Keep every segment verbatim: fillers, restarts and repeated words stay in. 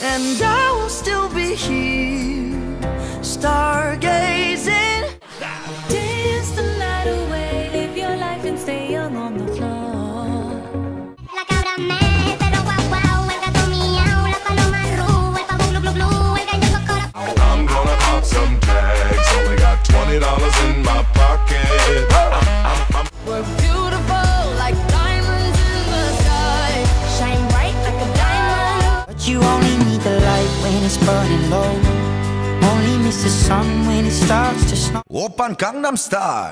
and I will still be here, stargazing. Dance the night away, live your life and stay young on the floor. La cabra me, pero guau guau, el gato miau, la paloma ru, el pavo glu glu glu, el gallo cocoro. I'm gonna pop some tags, only got twenty dollars in my pocket. I'm, I'm, I'm We're beautiful like diamonds in the sky, shine bright like a diamond. But you only need the light when it's burning low, only miss the sun when it starts to snow. Open Gangnam Style.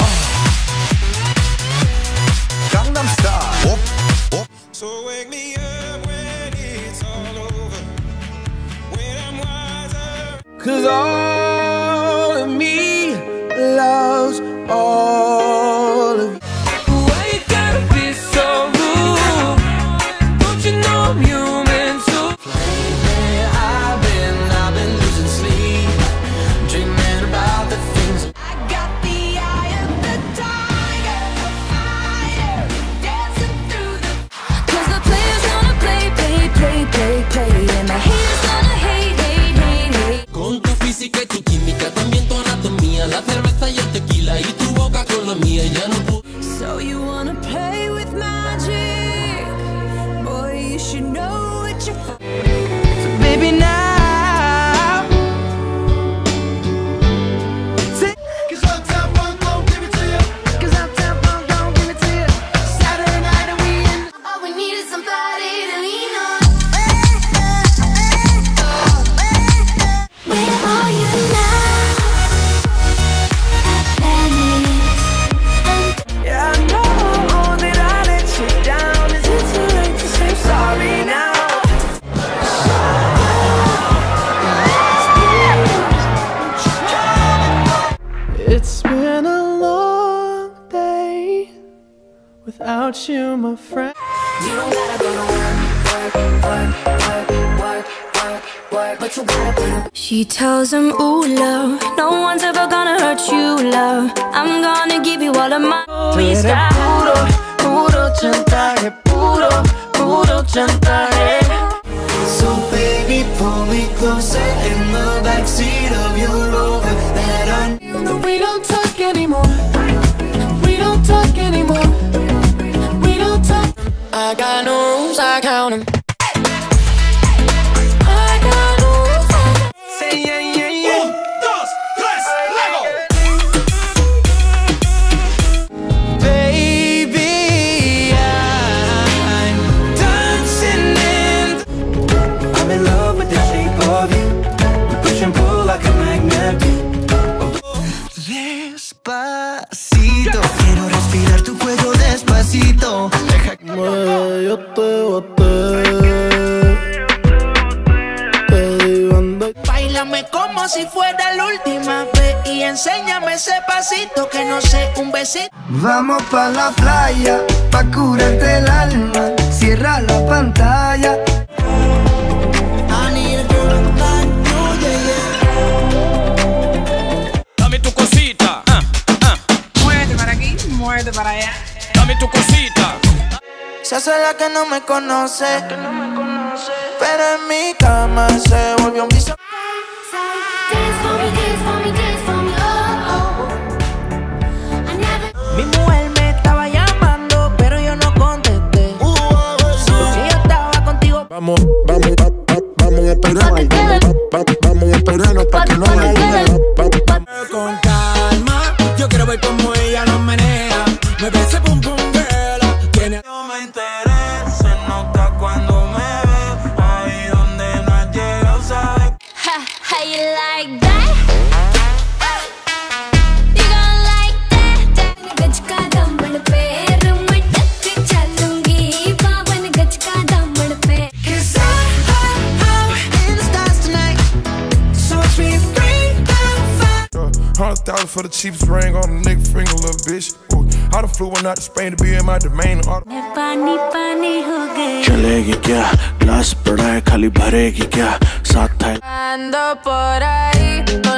Gangnam Style. Op, op. So wake me up when it's all over, when I'm wiser. Cause all of me loves all of you. Why you gotta be so rude? Don't you know I'm human too? Lately I've been, I've been losing sleep, dreaming about the things. I got the eye of the tiger, a fire, dancing through the. Cause the players gonna play, play, play, play, play, and the haters gonna hate, hate, hate, hate. Con tu física y tu química, también tu anatomía, la cerveza y el tequila y tu boca con la mía, ya no puedo. So you wanna play with magic? Boy, you should know what you're for. So baby now, say, Cause Uptown Funk gon' give it to you. cause Uptown Funk gon' give it to you. Saturday night and we in. All we need is somebody to lean on. Where are you now? Venice. Yeah, I know that I let you down. Is it too late to say sorry now? It's been a long day without you, my friend. You don't gotta go to work, work, work, work, work, work, work, but you gotta put it. She tells him, ooh, love, no one's ever gonna hurt you, love. I'm gonna give you all of my Eres puro, puro chantaje, puro, puro chantaje. So baby, pull me closer in the backseat of your Rover that I knew. We don't talk anymore. We don't talk anymore. We don't talk. I got no rules, I count 'em. I got no rules. Say yeah, yeah, yeah. Un, dos, tres, Lego. Baby, I'm dancing in. I'm in love with the shape of you. We push and pull like a magnet. Despacito, quiero respirar tu cuello despacito. Deja que mueva, yo te boté. Báilame como si fuera la última vez y enséñame ese pasito que no sé, un besito. Vamos pa' la playa, pa' curarte el alma. Cierra la pantalla. I need a girl like you, yeah, yeah. Dame tu cosita, ah, ah. Muévete para aquí, muévete para allá. Dame tu cosita. Se hace la que no me conoce, pero en mi cama se volvió un vicio. Dance for me, dance for me, dance for me, oh, oh. I never. Mi mujer me estaba llamando, pero yo no contesté. Si yo estaba contigo, Vamos, vamos, va- va- vamos a esperar. Pa' que quede. Va- va- Vamos a esperarnos pa' que no Pa' que haya quede. va- va- Con calma, yo quiero ver cómo ella nos menea. Me parece pum pum girl. Tiene. no me interesa. Se nota cuando me ve, ahí donde no has llegado, ¿sabes? Ha, how you like that? You gon' like that? गज का दामन पे रुमट के चलूंगी, बावन गज का दामन पे. Cause I, I, I'm in the stars tonight. So three, three, five. Hundred thousand for the cheapest ring on a nigga finger, little bitch. Ooh, I done flew one out to Spain to be in my domain. All the- पानी पानी हो गए. चलेगी क्या glass पड़ा है खाली भरेगी क्या साथ है Ando por ahí.